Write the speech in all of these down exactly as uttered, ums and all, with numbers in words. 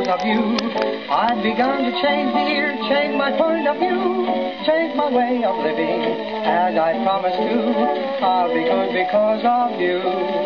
because of you. I've begun to change, dear, change my point of view, change my way of living, as I promised to. I'll be good because of you.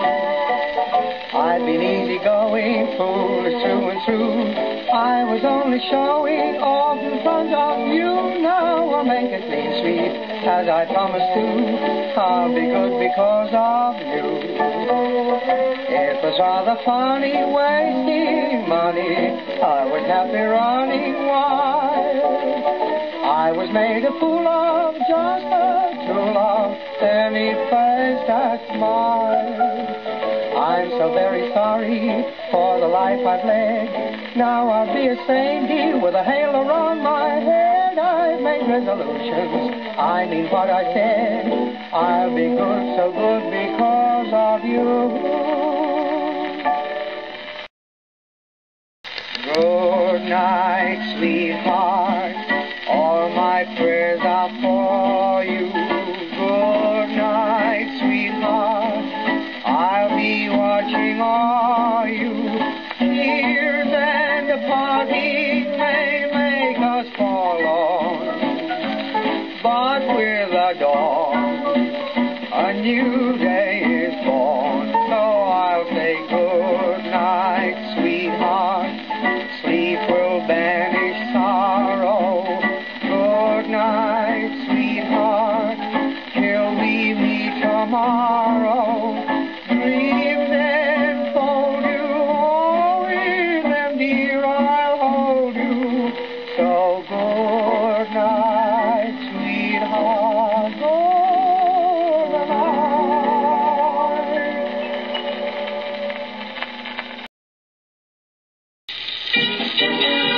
I've been easygoing, foolish through and through. I was only showing off in front of you. Now I'll make it clean sweep, as I promised to. I'll be good because of you. It was rather funny wasting money. I was happy running wild. I was made a fool of just a true love, any face that smiled. I'm so very sorry for the life I've led. Now I'll be a saint, dear, with a halo around my head. I've made resolutions, I mean what I said. I'll be good, so good because of you. Good night, sweetheart, all my prayers are for you. Good night, sweetheart, I'll be watching all you. Tears and parting may make us forlorn, but with the dawn, a new day is born. So I'll say good night, sweetheart, sleep will banish sorrow. Good night, sweetheart, till we meet tomorrow. Dreams enfold you, oh, in them, dear, I'll hold you. So good night, sweetheart, good night.